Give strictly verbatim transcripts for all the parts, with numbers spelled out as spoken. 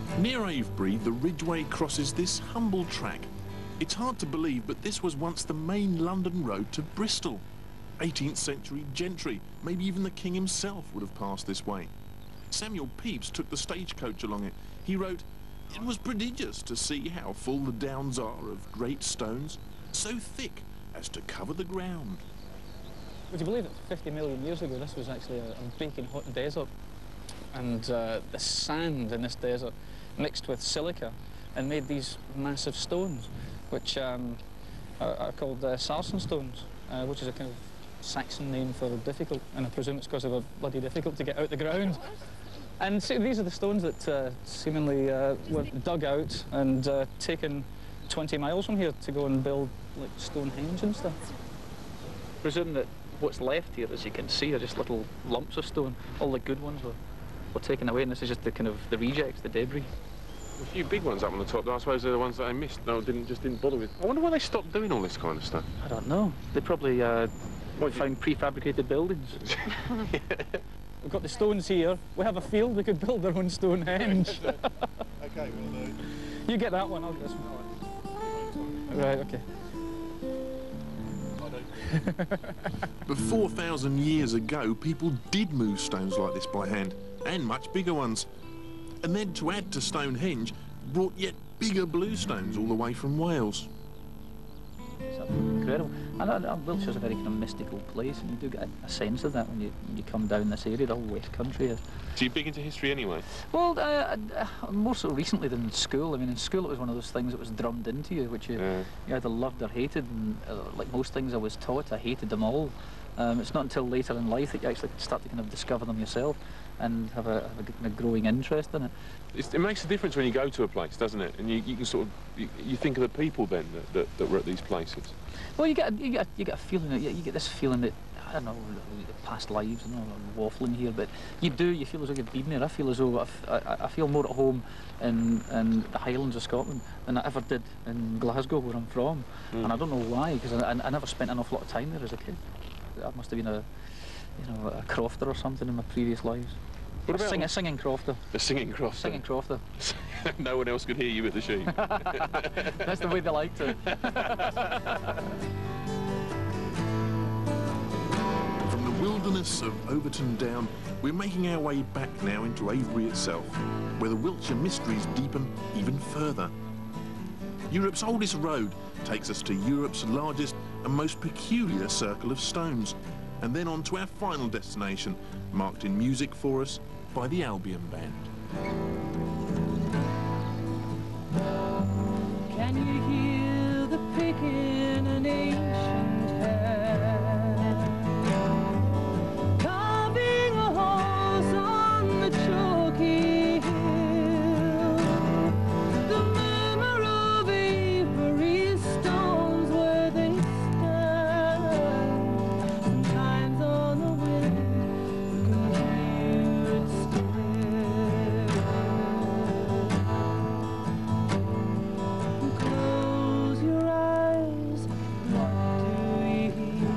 Near Avebury, the Ridgeway crosses this humble track. It's hard to believe, but this was once the main London road to Bristol. eighteenth century gentry, maybe even the king himself, would have passed this way. Samuel Pepys took the stagecoach along it. He wrote, "It was prodigious to see how full the downs are of great stones, so thick as to cover the ground." Would you believe that fifty million years ago this was actually a, a baking hot desert, and uh, the sand in this desert mixed with silica and made these massive stones, which um, are, are called uh, sarsen stones, uh, which is a kind of Saxon name for difficult, and I presume it's because they were bloody difficult to get out the ground. And so these are the stones that uh, seemingly uh, were dug out and uh, taken twenty miles from here to go and build like Stonehenge and stuff. Presume that what's left here, as you can see, are just little lumps of stone. All the good ones were, were taken away, and this is just the kind of the rejects, the debris. A few big ones up on the top, though. I suppose they're the ones that I missed. No, didn't just didn't bother with. I wonder why they stopped doing all this kind of stuff. I don't know. They probably uh, found prefabricated buildings. We've got the stones here. We have a field. We could build our own Stonehenge. Okay, well, uh... you get that one. I'll get this one. Right. Okay. But four thousand years ago, people did move stones like this by hand, and much bigger ones. And then, to add to Stonehenge, brought yet bigger blue stones all the way from Wales. It's incredible. And uh, Wiltshire's a very kind of mystical place, and you do get a, a sense of that when you, when you come down this area, the whole West Country is. So you're big into history anyway? Well, uh, uh, more so recently than in school. I mean, in school it was one of those things that was drummed into you, which you, yeah. you either loved or hated, and uh, like most things I was taught, I hated them all. Um, it's not until later in life that you actually start to kind of discover them yourself and have a, have a, kind of growing interest in it. It's, it makes a difference when you go to a place, doesn't it? And you, you can sort of, you, you think of the people then that, that, that were at these places. Well, you get, a, you get, a, you get a feeling, that, you, you get this feeling that, I don't know, past lives, I don't know, I'm waffling here, but you do, you feel as though you've been there. I feel as though, I, I, I feel more at home in, in the Highlands of Scotland than I ever did in Glasgow, where I'm from. Mm. And I don't know why, because I, I never spent an awful lot of time there as a kid. I must have been a, you know, a crofter or something in my previous lives. What about a, sing, a singing crofter. A singing crofter? Singing crofter. No one else could hear you at the sheep. That's the way they liked it. From the wilderness of Overton Down, we're making our way back now into Avebury itself, where the Wiltshire mysteries deepen even further. Europe's oldest road takes us to Europe's largest and most peculiar circle of stones, and then on to our final destination, marked in music for us by the Albion Band. Can you hear the pick in an ancient hand, carving a horse on the chalky hill? The murmur of Avebury stones where they stand, sometimes on the wind you can hear it still. Close your eyes, what do you hear?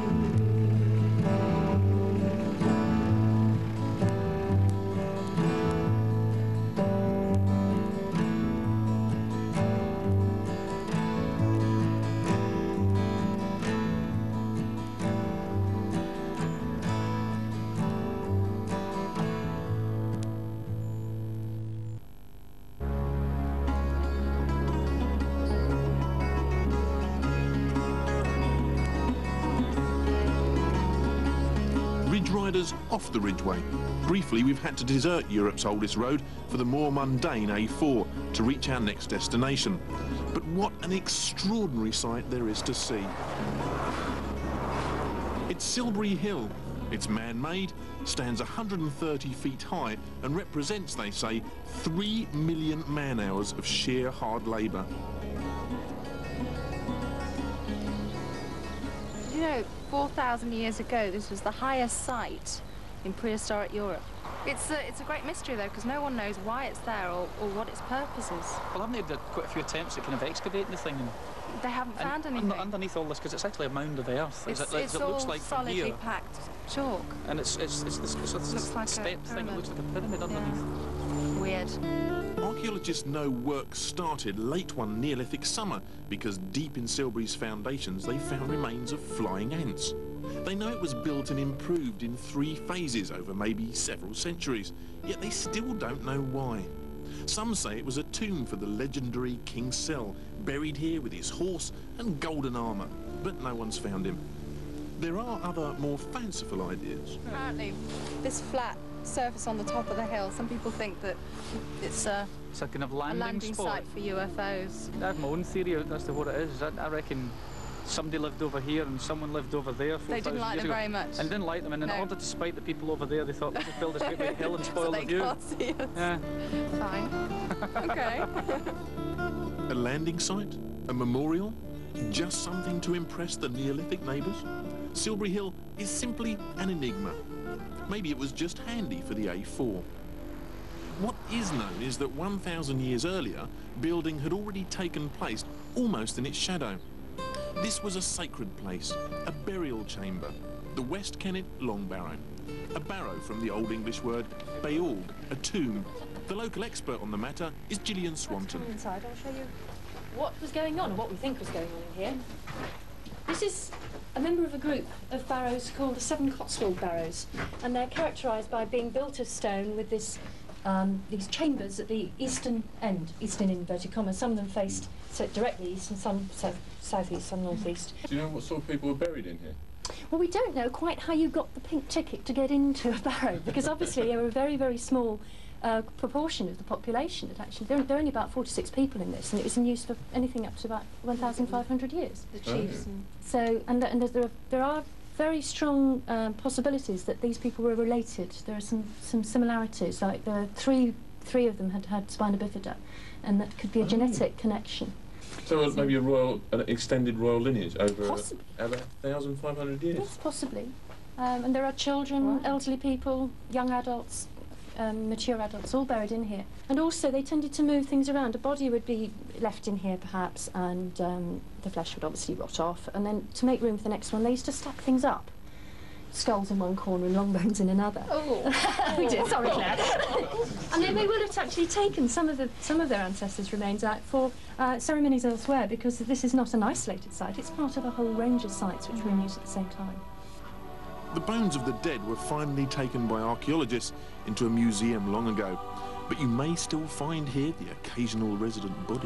Ridge riders off the Ridgeway. Briefly, we've had to desert Europe's oldest road for the more mundane A four to reach our next destination. But what an extraordinary sight there is to see. It's Silbury Hill. It's man-made, stands one hundred thirty feet high and represents, they say, three million man-hours of sheer hard labour. You know, four thousand years ago, this was the highest site in prehistoric Europe. It's a, it's a great mystery, though, because no one knows why it's there or, or what its purpose is. Well, haven't they done quite a few attempts at kind of excavating the thing? And, they haven't found and anything. Underneath all this, because it's actually a mound of earth. It's, as it, it's as it all looks like from solidly here. packed chalk. And it's, it's, it's this, it's this Looks like a step thing, it pyramid. looks like a pyramid underneath. Yeah. weird. Archaeologists know work started late one Neolithic summer because deep in Silbury's foundations they found remains of flying ants. They know it was built and improved in three phases over maybe several centuries, yet they still don't know why. Some say it was a tomb for the legendary King Sel, buried here with his horse and golden armour, but no one's found him. There are other, more fanciful ideas. Apparently, this flat surface on the top of the hill, some people think that it's a, It's a kind of a landing, landing spot. site for U F Os. I have my own theory as to what it is. I, I reckon somebody lived over here and someone lived over there. They didn't like years them ago, very much. And didn't like them, and in No. order to spite the people over there, they thought, let's just build this great big hill and So spoil they the view. can't see us. Yeah. Fine. Okay. A landing site? A memorial? Just something to impress the Neolithic neighbours? Silbury Hill is simply an enigma. Maybe it was just handy for the A four. What is known is that one thousand years earlier, building had already taken place almost in its shadow. This was a sacred place, a burial chamber, the West Kennet Long Barrow. A barrow from the Old English word beorg, a tomb. The local expert on the matter is Gillian Swanton. Come inside, I'll show you what was going on, or what we think was going on in here. This is a member of a group of barrows called the Seven Cotswold Barrows, and they're characterised by being built of stone with this, um, these chambers at the eastern end, eastern in inverted commas. Some of them faced so directly east and some south, south-east, some north-east. Do you know what sort of people were buried in here? Well, we don't know quite how you got the pink ticket to get into a barrow, because obviously there were a very, very small uh, proportion of the population. That actually, there, there are only about forty-six people in this, and it was in use for anything up to about one thousand five hundred years. The chiefs. And So, and, and there, are, there are very strong um, possibilities that these people were related. There are some, some similarities, like there are three, three of them had had spina bifida, and that could be a Oh. genetic connection. So uh, maybe a royal, an extended royal lineage over Possibly. one thousand five hundred years? Yes, possibly. Um, and there are children, elderly people, young adults, um, mature adults, all buried in here. And also they tended to move things around. A body would be left in here perhaps, and um, the flesh would obviously rot off. And then to make room for the next one, they used to stack things up. Skulls in one corner and long bones in another. oh, We did, sorry Claire. And then they will have actually taken some of the some of their ancestors' remains out for uh, ceremonies elsewhere, because this is not an isolated site, it's part of a whole range of sites which were in use at the same time. The bones of the dead were finally taken by archaeologists into a museum long ago, but you may still find here the occasional resident bodies.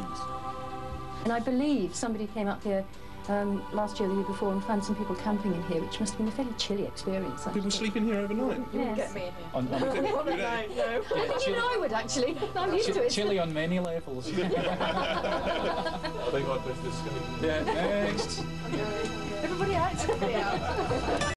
And I believe somebody came up here um, last year or the year before and found some people camping in here, which must have been a fairly chilly experience. People actually. sleeping here overnight? Yes. me in here. On, on, I think even I would actually. I'm used to it. chilly on many levels. I think I'd best escape. Yeah, next. Everybody out.